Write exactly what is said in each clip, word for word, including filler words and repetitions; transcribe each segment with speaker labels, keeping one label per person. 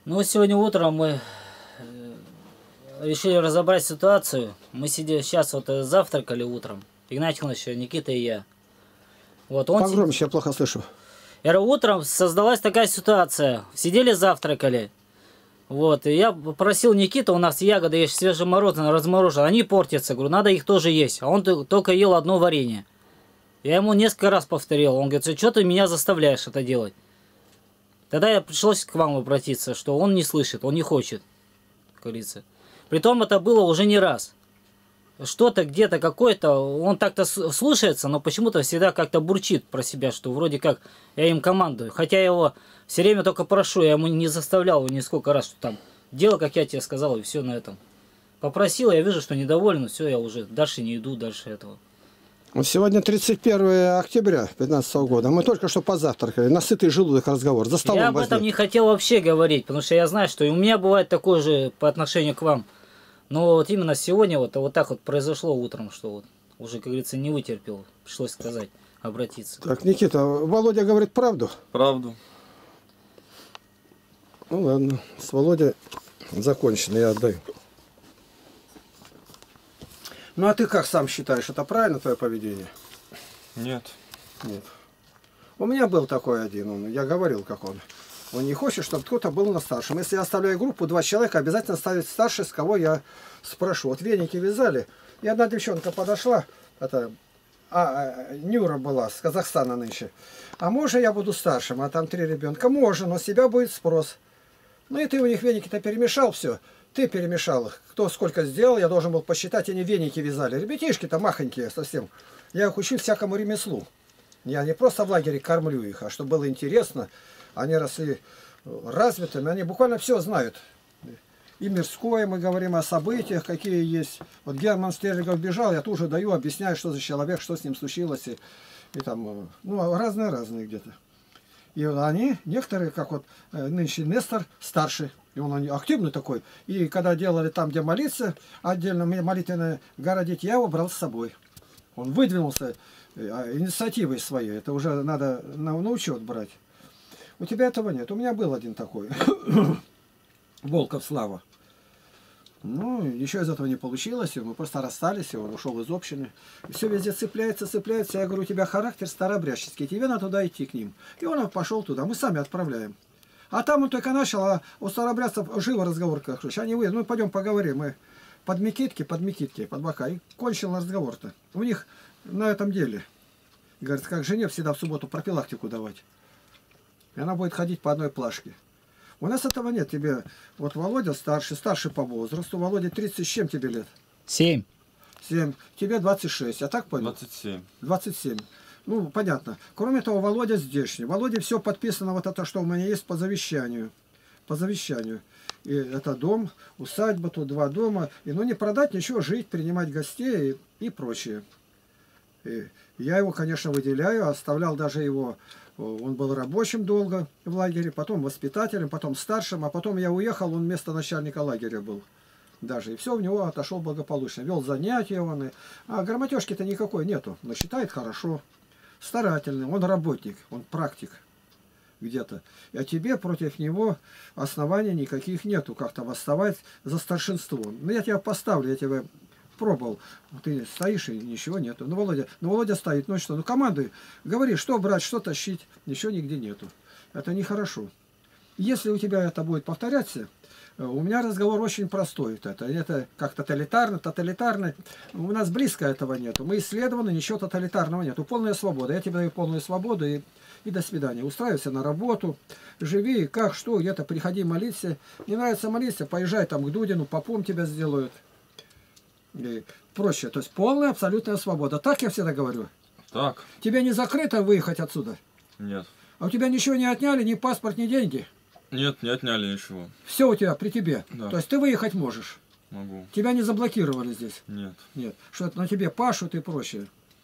Speaker 1: Ну, сегодня утром мы решили разобрать ситуацию. Мы сидели сейчас вот завтракали утром. Игнатий Иванович, Никита и я. Вот он
Speaker 2: Погромче, я плохо слышу.
Speaker 1: И утром создалась такая ситуация. Сидели, завтракали. Вот, и я попросил Никиту, у нас ягоды есть свежемороженые, размороженные, они портятся. Говорю, надо их тоже есть. А он только ел одно варенье. Я ему несколько раз повторил. Он говорит, что ты меня заставляешь это делать? Тогда я пришлось к вам обратиться, что он не слышит, он не хочет, как говорится. Притом это было уже не раз. Что-то где-то какое-то, он так-то слушается, но почему-то всегда как-то бурчит про себя, что вроде как я им командую. Хотя я его все время только прошу, я ему не заставлял его нисколько раз, что там, делай, как я тебе сказал, и все на этом. Попросил, я вижу, что недоволен, все, я уже дальше не иду, дальше этого.
Speaker 2: Сегодня тридцать первое октября две тысячи пятнадцатого года. Мы только что позавтракали. На сытый желудок разговор. За столом
Speaker 1: я об
Speaker 2: возник.
Speaker 1: этом не хотел вообще говорить, потому что я знаю, что и у меня бывает такое же по отношению к вам. Но вот именно сегодня вот, вот так вот произошло утром, что вот уже, как говорится, не вытерпел. Пришлось сказать, обратиться.
Speaker 2: Так, Никита, Володя говорит правду?
Speaker 3: Правду.
Speaker 2: Ну ладно, с Володей закончено, я отдаю. Ну а ты как сам считаешь, это правильно твое поведение?
Speaker 3: Нет.
Speaker 2: Нет. У меня был такой один, он, я говорил, как он. Он не хочет, чтобы кто-то был на старшем. Если я оставляю группу, два человека, обязательно ставить старший, с кого я спрошу. Вот веники вязали, и одна девчонка подошла, это, а, Нюра была, с Казахстана нынче. А можно я буду старшим, а там три ребенка? Можно, но с себя будет спрос. Ну и ты у них веники-то перемешал все. Ты перемешал их. Кто сколько сделал, я должен был посчитать, они веники вязали. Ребятишки-то махонькие совсем. Я их учил всякому ремеслу. Я не просто в лагере кормлю их, а чтобы было интересно. Они росли развитыми, они буквально все знают. И мирское, мы говорим о событиях, какие есть. Вот Герман Стерлигов бежал, я тоже даю, объясняю, что за человек, что с ним случилось. И, и там, ну, разные-разные где-то. И они, некоторые, как вот нынче Нестор, старший, и он активный такой. И когда делали там, где молиться, отдельно молитвенное городить, я его брал с собой. Он выдвинулся инициативой своей, это уже надо на, на учет брать. У тебя этого нет. У меня был один такой. Волков Слава. Ну, еще из этого не получилось. Мы просто расстались, и он ушел из общины. И все везде цепляется, цепляется. Я говорю, у тебя характер старообрядческий. Тебе надо туда идти к ним. И он пошел туда. Мы сами отправляем. А там он только начал, а у старообрядцев живо разговор. Как они вы, ну пойдем поговорим. Мы под Микитки, под Микитки, под бока. И кончил разговор-то. У них на этом деле. Говорит, как жене всегда в субботу профилактику давать. И она будет ходить по одной плашке. У нас этого нет. Тебе, вот Володя старший, старший по возрасту. Володя тридцать, с чем тебе лет?
Speaker 1: Семь.
Speaker 2: Семь. Тебе двадцать шесть. Я так понял?
Speaker 3: двадцать семь.
Speaker 2: двадцать семь. Ну, понятно. Кроме того, Володя здешний. Володя все подписано, вот это, что у меня есть по завещанию. По завещанию. И это дом, усадьба, тут два дома. И ну не продать ничего, жить, принимать гостей и, и прочее. И я его, конечно, выделяю. Оставлял даже его... Он был рабочим долго в лагере, потом воспитателем, потом старшим, а потом я уехал, он вместо начальника лагеря был. Даже. И все у него отошел благополучно. Вел занятия он. И... А грамотежки-то никакой нету. Но считает хорошо. Старательный. Он работник, он практик где-то. А тебе против него оснований никаких нету. Как-то восставать за старшинство. Ну я тебя поставлю, я тебя... пробовал. Ты стоишь, и ничего нету. Ну, Володя, ну, Володя стоит, ну что, ну, командуй, говори, что брать, что тащить. Ничего нигде нету. Это нехорошо. Если у тебя это будет повторяться, у меня разговор очень простой. Это, это как тоталитарно, тоталитарно. У нас близко этого нету. Мы исследованы, ничего тоталитарного нету. Полная свобода. Я тебе даю полную свободу и, и до свидания. Устраивайся на работу, живи, как, что, где-то приходи молиться. Не нравится молиться, поезжай там к Дудину, попом тебя сделают. И проще. То есть полная абсолютная свобода. Так я всегда говорю.
Speaker 3: Так.
Speaker 2: Тебе не закрыто выехать отсюда?
Speaker 3: Нет.
Speaker 2: А у тебя ничего не отняли, ни паспорт, ни деньги?
Speaker 3: Нет, не отняли ничего.
Speaker 2: Все у тебя при тебе?
Speaker 3: Да.
Speaker 2: То есть ты выехать можешь?
Speaker 3: Могу.
Speaker 2: Тебя не заблокировали здесь?
Speaker 3: Нет.
Speaker 2: Нет. Что это на тебе пашут и прочее.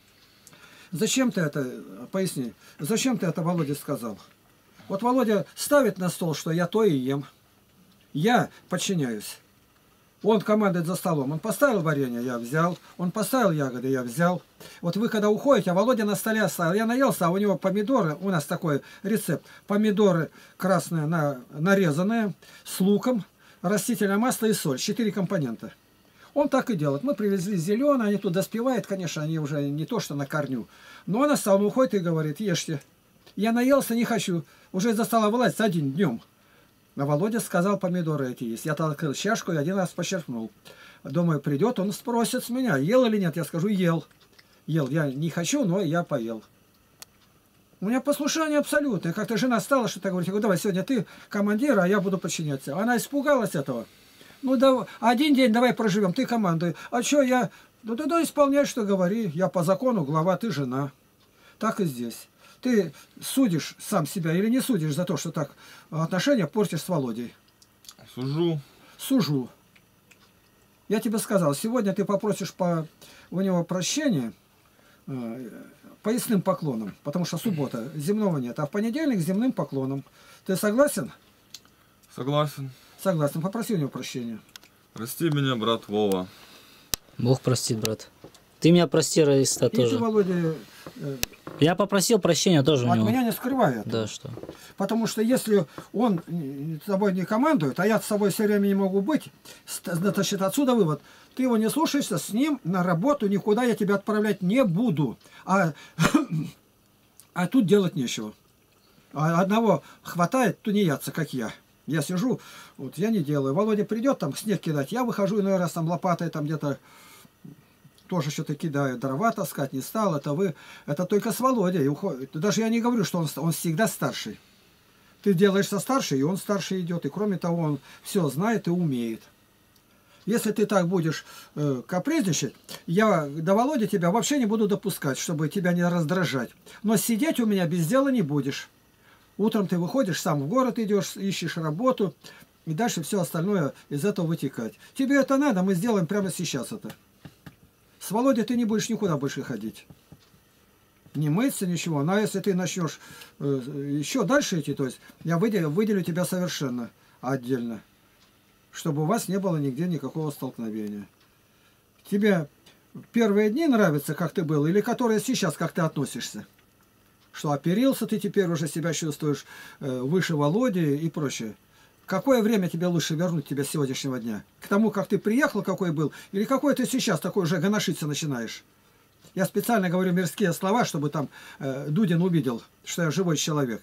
Speaker 2: Зачем ты это, поясни, зачем ты это Володе сказал? Вот Володя ставит на стол, что я то и ем. Я подчиняюсь. Он командует за столом. Он поставил варенье, я взял. Он поставил ягоды, я взял. Вот вы когда уходите, а Володя на столе оставил. Я наелся, а у него помидоры, у нас такой рецепт. Помидоры красные, на, нарезанные, с луком, растительное масло и соль. Четыре компонента. Он так и делает. Мы привезли зеленые, они тут доспевают, конечно, они уже не то, что на корню. Но он оставил, уходит и говорит, ешьте. Я наелся, не хочу. Уже из-за стола вылазить один днем. А Володя сказал, помидоры эти есть. Я тогда открыл чашку и один раз подчеркнул. Думаю, придет, он спросит с меня, ел или нет. Я скажу, ел. Ел. Я не хочу, но я поел. У меня послушание абсолютное. Как-то жена стала что-то говорить. Я говорю, давай, сегодня ты командир, а я буду подчиняться. Она испугалась этого. Ну, да, один день давай проживем, ты командуй. А что я... Ну, тогда исполняй, что говори. Я по закону глава, ты жена. Так и здесь. Ты судишь сам себя или не судишь за то, что так отношения портишь с Володей?
Speaker 3: Сужу.
Speaker 2: Сужу. Я тебе сказал, сегодня ты попросишь по, у него прощения э, поясным поклоном, потому что суббота, земного нет, а в понедельник земным поклоном. Ты согласен?
Speaker 3: Согласен.
Speaker 2: Согласен. Попроси у него прощения.
Speaker 3: Прости меня, брат Вова.
Speaker 1: Бог простит, брат. Ты меня прости, Раиса,
Speaker 2: И
Speaker 1: тоже.
Speaker 2: ты, Володя, э,
Speaker 1: Я попросил прощения тоже у
Speaker 2: от
Speaker 1: него.
Speaker 2: меня не скрывай это.
Speaker 1: Да, что?
Speaker 2: Потому что если он с тобой не командует, а я с собой все время не могу быть, значит, отсюда вывод. Ты его не слушаешься, с ним на работу никуда я тебя отправлять не буду. А, а тут делать нечего. А одного хватает тунеядца, как я. Я сижу, вот я не делаю. Володя придет там снег кидать, я выхожу иной раз там лопатой там где-то тоже что-то кидаю, дрова таскать не стал. Это вы, это только с Володей уходит. Даже я не говорю, что он, он всегда старший. Ты делаешься старше, и он старше идет. И кроме того, он все знает и умеет. Если ты так будешь э, капризничать, я до Володи тебя вообще не буду допускать, чтобы тебя не раздражать. Но сидеть у меня без дела не будешь. Утром ты выходишь, сам в город идешь, ищешь работу, и дальше все остальное из этого вытекать. Тебе это надо, мы сделаем прямо сейчас это. С Володей ты не будешь никуда больше ходить. Не мыться, ничего. Но если ты начнешь э, еще дальше идти, то есть я выделю, выделю тебя совершенно отдельно, чтобы у вас не было нигде никакого столкновения. Тебе первые дни нравится, как ты был, или которые сейчас, как ты относишься? Что оперился ты теперь, уже себя чувствуешь э, выше Володи и прочее. Какое время тебе лучше вернуть тебя с сегодняшнего дня? К тому, как ты приехал, какой был, или какой ты сейчас такой уже гоношиться начинаешь? Я специально говорю мирские слова, чтобы там э, Дудин увидел, что я живой человек.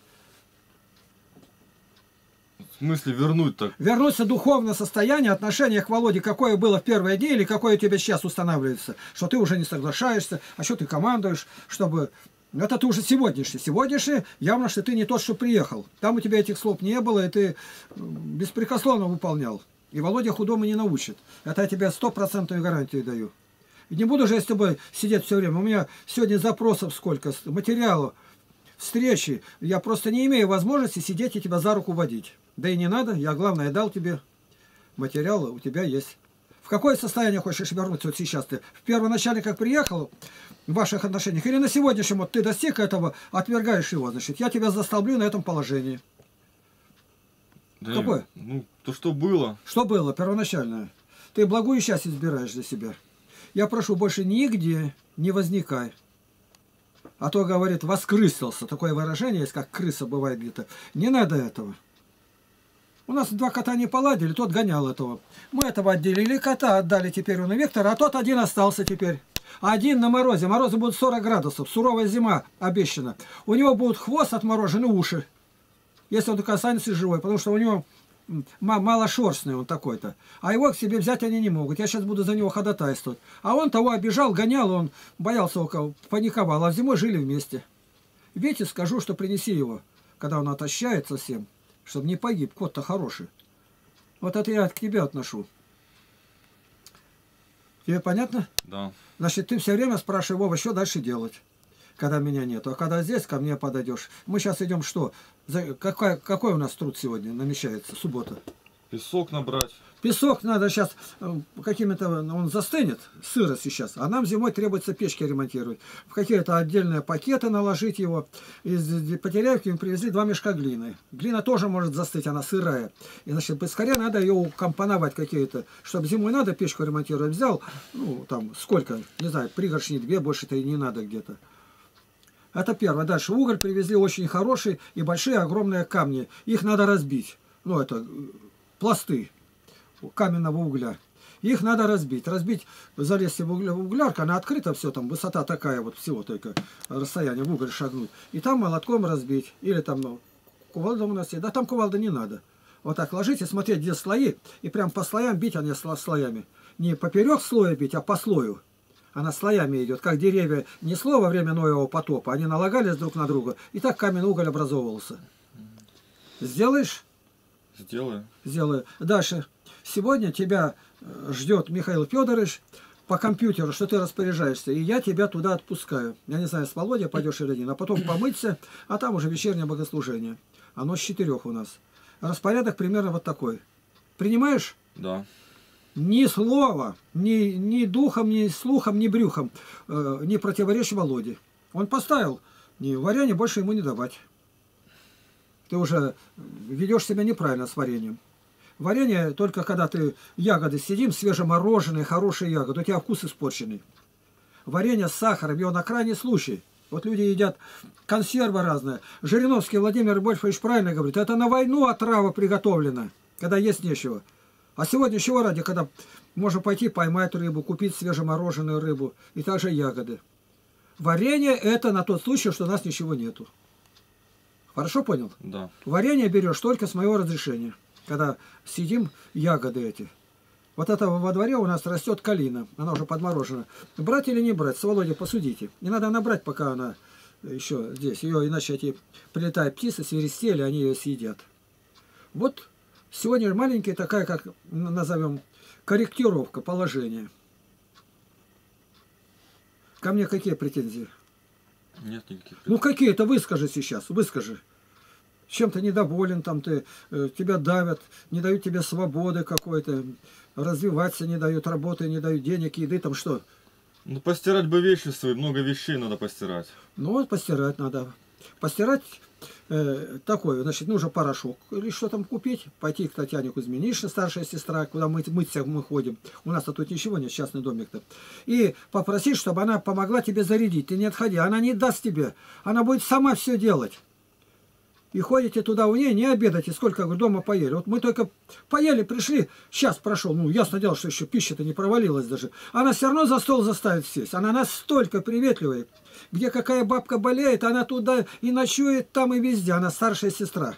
Speaker 3: В смысле вернуть так?
Speaker 2: Вернуться в духовное состояние, отношение к Володе, какое было в первые дни, или какое у тебя сейчас устанавливается. Что ты уже не соглашаешься, а что ты командуешь, чтобы... Это ты уже сегодняшний. Сегодняшний явно, что ты не тот, что приехал. Там у тебя этих слов не было, и ты беспрекословно выполнял. И Володя худому не научит. Это я тебе стопроцентную гарантию даю. И не буду же я с тобой сидеть все время. У меня сегодня запросов сколько, материалов, встречи. Я просто не имею возможности сидеть и тебя за руку водить. Да и не надо. Я, главное, дал тебе материалы, у тебя есть. В какое состояние хочешь вернуться вот сейчас ты? В первоначале, как приехал, в ваших отношениях? Или на сегодняшнем вот ты достиг этого, отвергаешь его, значит, я тебя застолблю на этом положении.
Speaker 3: Да
Speaker 2: Какое?
Speaker 3: Ну, то, что было.
Speaker 2: Что было первоначальное? Ты благую счастье избираешь для себя. Я прошу, больше нигде не возникай. А то, говорит, воскрысился. Такое выражение есть, как крыса бывает где-то. Не надо этого. У нас два кота не поладили, тот гонял этого. Мы этого отделили, кота отдали теперь у Виктора, а тот один остался теперь. Один на морозе. Морозы будут сорок градусов. Суровая зима обещана. У него будет хвост отморожен и уши. Если он только останется живой. Потому что у него малошерстный он такой-то. А его к себе взять они не могут. Я сейчас буду за него ходатайствовать. А он того обижал, гонял, он боялся около, паниковал. А зимой жили вместе. Вите скажу, что принеси его, когда он отощает совсем. Чтобы не погиб. Кот-то хороший. Вот это я к тебе отношу. Тебе понятно?
Speaker 3: Да.
Speaker 2: Значит, ты все время спрашивай, Вова, что дальше делать, когда меня нету. А когда здесь ко мне подойдешь. Мы сейчас идем что? За... Какой, какой у нас труд сегодня намечается? Суббота.
Speaker 3: Песок набрать.
Speaker 2: Песок надо сейчас какими-то, он застынет, сыро сейчас, а нам зимой требуется печки ремонтировать. В какие-то отдельные пакеты наложить его. Из Потеряевки мы привезли два мешка глины. Глина тоже может застыть, она сырая. И, значит, поскорее надо ее укомпоновать какие-то, чтобы зимой надо печку ремонтировать. Взял, ну, там, сколько, не знаю, пригоршни две, больше-то и не надо где-то. Это первое. Дальше уголь привезли очень хороший и большие огромные камни. Их надо разбить. Ну, это пласты каменного угля. Их надо разбить. Разбить, залезть в, угля, в углярку, она открыта, все там, высота такая, вот всего только расстояние, в уголь шагнуть. И там молотком разбить. Или там, ну, кувалда у нас есть. Да там кувалда не надо. Вот так ложить и смотреть, где слои. И прям по слоям бить, а не слоями. Не поперек слоя бить, а по слою. Она слоями идет, как деревья несло во время Ноевого потопа. Они налагались друг на друга. И так каменный уголь образовывался. Сделаешь?
Speaker 3: Сделаю.
Speaker 2: Сделаю. Дальше. Сегодня тебя ждет Михаил Федорович по компьютеру, что ты распоряжаешься, и я тебя туда отпускаю. Я не знаю, с Володей пойдешь или нет, а потом помыться, а там уже вечернее богослужение. Оно с четырех у нас. Распорядок примерно вот такой. Принимаешь?
Speaker 3: Да.
Speaker 2: Ни слова, ни, ни духом, ни слухом, ни брюхом э, не противоречь Володе. Он поставил, ни варенье больше ему не давать. Ты уже ведешь себя неправильно с вареньем. Варенье только когда ты ягоды съедим, свежемороженые, хорошие ягоды, у тебя вкус испорченный. Варенье с сахаром, его на крайний случай. Вот люди едят консервы разные. Жириновский Владимир Вольфович правильно говорит, это на войну отрава приготовлена, когда есть нечего. А сегодня чего ради, когда можно пойти поймать рыбу, купить свежемороженую рыбу и также ягоды. Варенье это на тот случай, что у нас ничего нету. Хорошо понял?
Speaker 3: Да.
Speaker 2: Варенье берешь только с моего разрешения. Когда съедим ягоды эти. Вот это во дворе у нас растет калина. Она уже подморожена. Брать или не брать? С Володей посудите. Не надо набрать, пока она еще здесь. Ее иначе эти прилетают птицы, свиристели, они ее съедят. Вот сегодня маленькая такая, как назовем, корректировка положения. Ко мне какие претензии?
Speaker 3: Нет никаких.
Speaker 2: Ну какие-то выскажи сейчас, выскажи. Чем-то недоволен, там ты, э, тебя давят, не дают тебе свободы какой-то, развиваться не дают, работы не дают, денег, еды, там что?
Speaker 3: Ну постирать бы вещи свои, много вещей надо постирать.
Speaker 2: Ну вот постирать надо. Постирать э, такое, значит, нужно порошок или что там купить, пойти к Татьяне Кузьминишне, старшая сестра, куда мы мыться мы ходим. У нас-то тут ничего нет, частный домик-то. И попросить, чтобы она помогла тебе зарядить. Ты не отходи, она не даст тебе, она будет сама все делать. И ходите туда у нее, не обедайте, сколько дома поели. Вот мы только поели, пришли, час прошел, ну, ясно дело, что еще пища-то не провалилась даже. Она все равно за стол заставит сесть. Она настолько приветливая. Где какая бабка болеет, она туда и ночует там и везде. Она старшая сестра.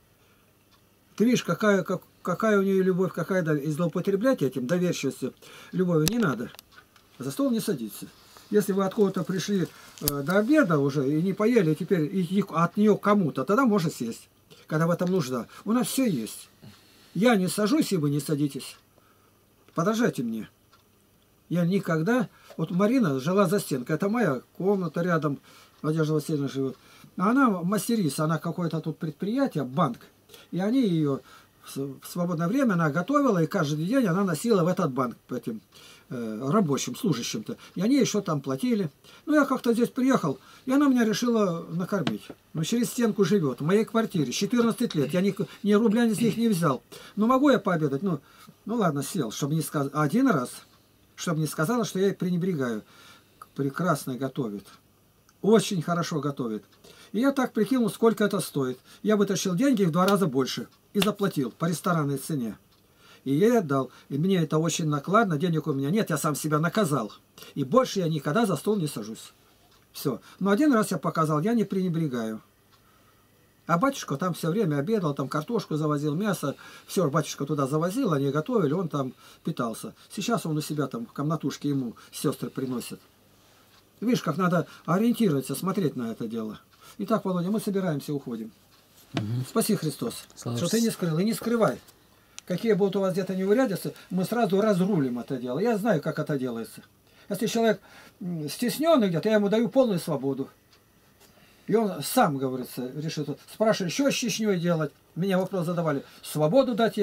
Speaker 2: Ты видишь, какая, как, какая у нее любовь, какая, и злоупотреблять этим, доверчивостью, любовью не надо. За стол не садиться. Если вы откуда-то пришли э, до обеда уже и не поели, теперь и от нее кому-то, тогда можно сесть, когда в этом нужда. У нас все есть. Я не сажусь, и вы не садитесь. Подражайте мне. Я никогда... Вот Марина жила за стенкой. Это моя комната рядом. Надежда Васильевна живет. Она мастерица, она какое-то тут предприятие, банк. И они ее в свободное время она готовила, и каждый день она носила в этот банк этим э, рабочим, служащим-то. И они еще там платили. Ну, я как-то здесь приехал, и она меня решила накормить. Ну, через стенку живет, в моей квартире, четырнадцать лет. Я ни, ни рубля из них не взял. Ну, могу я пообедать? Ну, ну ладно, сел, чтобы не сказать. Один раз, чтобы не сказала, что я ей пренебрегаю. Прекрасно готовит. Очень хорошо готовит. И я так прикинул, сколько это стоит. Я вытащил деньги в два раза больше и заплатил по ресторанной цене. И я ей отдал. И мне это очень накладно, денег у меня нет, я сам себя наказал. И больше я никогда за стол не сажусь. Все. Но один раз я показал, я не пренебрегаю. А батюшка там все время обедал, там картошку завозил, мясо. Все, батюшка туда завозил, они готовили, он там питался. Сейчас он у себя там в комнатушке ему сестры приносят. Видишь, как надо ориентироваться, смотреть на это дело. Итак, Володя, мы собираемся, уходим. Угу. Спаси Христос, Слава что ты не скрыл, и не скрывай. Какие будут у вас где-то неурядицы, мы сразу разрулим это дело. Я знаю, как это делается. Если человек стесненный где-то, я ему даю полную свободу. И он сам, говорится, решит. Спрашивали, что с Чечней делать? Меня вопрос задавали. Свободу дать ей.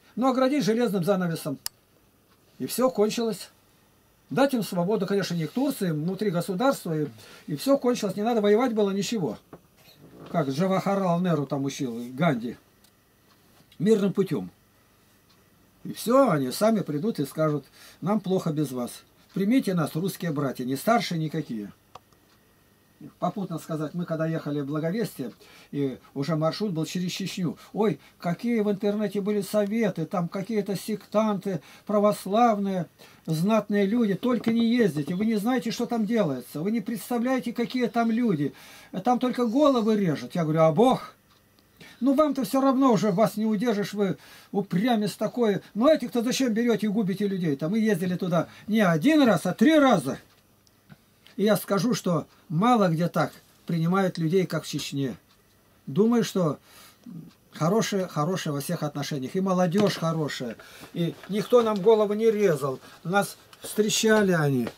Speaker 2: но оградить железным занавесом. И все кончилось. Дать им свободу, конечно, не к Турции, внутри государства, и, и все кончилось. Не надо воевать было ничего. Как Джавахарлал Неру там учил, Ганди. Мирным путем. И все, они сами придут и скажут, нам плохо без вас. Примите нас, русские братья, не старшие никакие. Попутно сказать, мы когда ехали в Благовестие, и уже маршрут был через Чечню. Ой, какие в интернете были советы, там какие-то сектанты, православные, знатные люди, только не ездите, вы не знаете, что там делается, вы не представляете, какие там люди, там только головы режут. Я говорю, а Бог? Ну вам-то все равно уже, вас не удержишь, вы упрямец такой. Но этих-то зачем берете и губите людей? Там мы ездили туда не один раз, а три раза. И я скажу, что мало где так принимают людей, как в Чечне. Думаю, что хорошие, хорошие во всех отношениях. И молодежь хорошая. И никто нам голову не резал. Нас встречали они.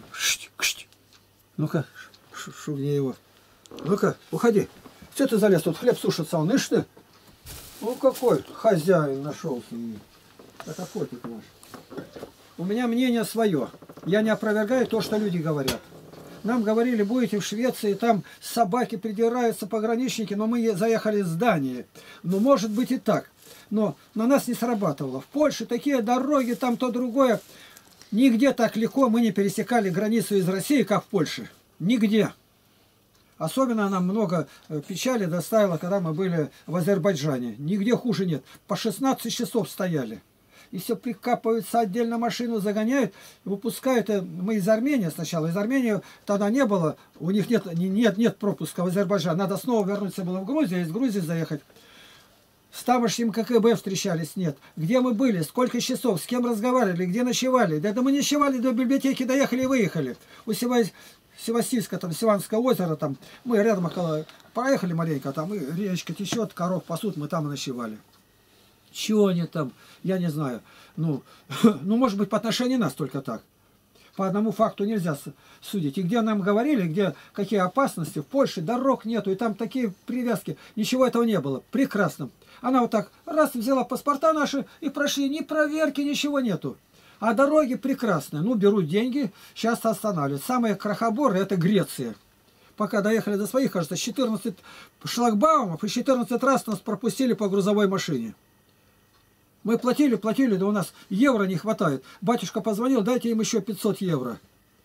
Speaker 2: Ну-ка, шугни его. Ну-ка, уходи. Что ты залез? Тут хлеб сушится, он, ишь ты? Ну какой хозяин нашелся. Это котик наш. У меня мнение свое. Я не опровергаю то, что люди говорят. Нам говорили, будете в Швеции, там собаки придираются, пограничники, но мы заехали в здание. Ну, может быть и так. Но на нас не срабатывало. В Польше такие дороги, там то другое. Нигде так легко мы не пересекали границу из России, как в Польше. Нигде. Особенно нам много печали доставило, когда мы были в Азербайджане. Нигде хуже нет. По шестнадцать часов стояли. И все прикапываются, отдельно машину загоняют, выпускают. Мы из Армении сначала. Из Армении тогда не было. У них нет, нет, нет пропуска в Азербайджан. Надо снова вернуться было в Грузию, из Грузии заехать. С тамошним КГБ встречались, нет. Где мы были, сколько часов, с кем разговаривали, где ночевали. Да это мы не ночевали, до библиотеки доехали и выехали. У Севастийска, там, Сиванское озеро, там, мы рядом около, проехали маленько, там, и речка течет, коров пасут, мы там и ночевали. Чего они там, я не знаю. Ну, ну, может быть, по отношению нас только так. По одному факту нельзя судить. И где нам говорили, где какие опасности, в Польше дорог нету, и там такие привязки, ничего этого не было. Прекрасно. Она вот так раз взяла паспорта наши и прошли, ни проверки, ничего нету. А дороги прекрасные. Ну, берут деньги, сейчас останавливают. Самые крохоборы — это Греция. Пока доехали до своих, кажется, четырнадцать шлагбаумов и четырнадцать раз нас пропустили по грузовой машине. Мы платили, платили, да у нас евро не хватает. Батюшка позвонил, дайте им еще пятьсот евро.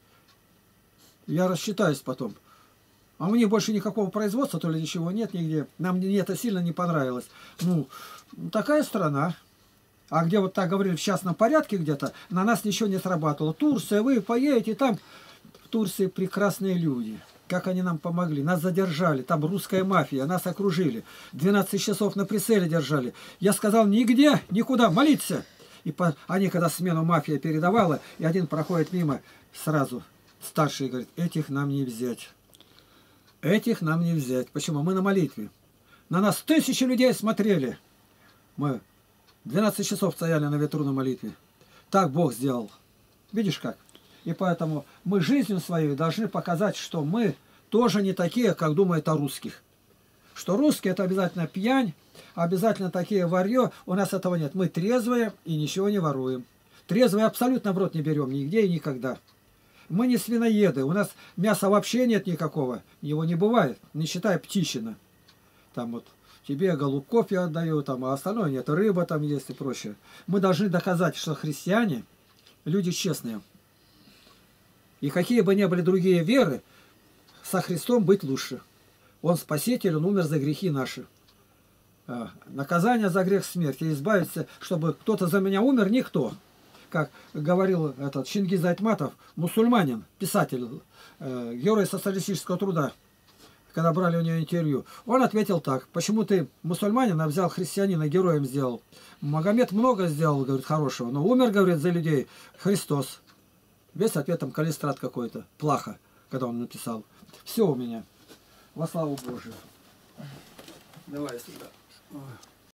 Speaker 2: Я рассчитаюсь потом. А мне больше никакого производства, то ли ничего нет нигде. Нам мне это сильно не понравилось. Ну, такая страна. А где вот так говорили в частном порядке где-то, на нас ничего не срабатывало. Турция, вы поедете, там в Турции прекрасные люди. Как они нам помогли. Нас задержали. Там русская мафия. Нас окружили. двенадцать часов на прицеле держали. Я сказал, нигде, никуда, молиться. И по... они, когда смену мафия передавала, и один проходит мимо, сразу старший говорит, этих нам не взять. Этих нам не взять. Почему? Мы на молитве. На нас тысячи людей смотрели. Мы двенадцать часов стояли на ветру на молитве. Так Бог сделал. Видишь как? И поэтому мы жизнью своей должны показать, что мы тоже не такие, как думают о русских. Что русские — это обязательно пьянь, обязательно такие варьё. У нас этого нет. Мы трезвые и ничего не воруем. Трезвые абсолютно в рот не берем нигде и никогда. Мы не свиноеды. У нас мяса вообще нет никакого. Его не бывает, не считая птичина. Там вот тебе голубков я отдаю, там, а остальное нет. Рыба там есть и прочее. Мы должны доказать, что христиане люди честные. И какие бы ни были другие веры, со Христом быть лучше. Он спаситель, он умер за грехи наши. Наказание за грех смерти. Избавиться, чтобы кто-то за меня умер, никто. Как говорил этот Чингиз Айтматов, мусульманин, писатель, герой социалистического труда, когда брали у него интервью. Он ответил так: почему ты мусульманин, а взял христианина, героем сделал? Магомед много сделал, говорит, хорошего, но умер, говорит, за людей Христос. Весь ответ там калистрат какой-то. Плохо, когда он написал. Все у меня. Во славу Божию. Давай сюда.